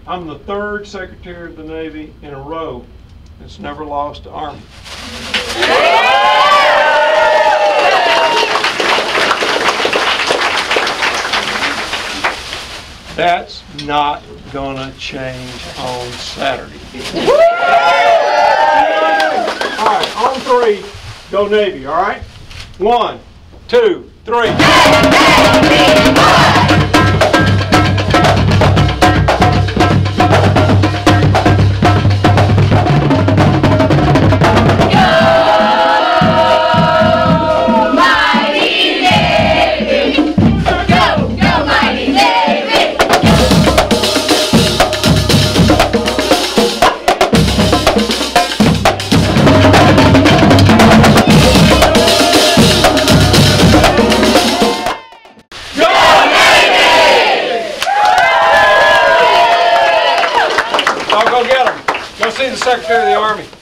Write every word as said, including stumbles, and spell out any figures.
I'm the third Secretary of the Navy in a row that's never lost to Army. That's not gonna change on Saturday. All right, on three, go Navy, all right? One, two, three. Y'all go get them. Go see the Secretary of the Army.